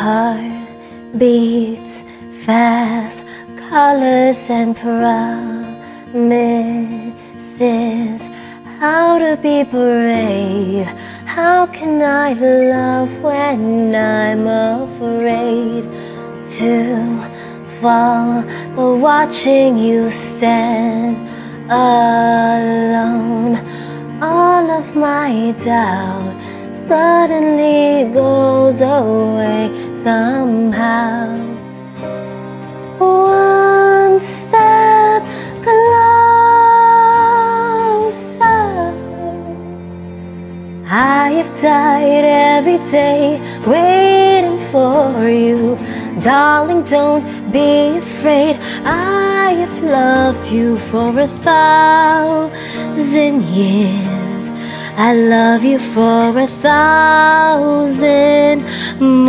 heart beats fast, colors and promises. How to be brave? How can I love when I'm afraid to fall? But watching you stand alone, all of my doubt suddenly goes away somehow. One step closer. I have died every day waiting for you. Darling, don't be afraid. I have loved you for 1,000 years. I love you for 1,000 more.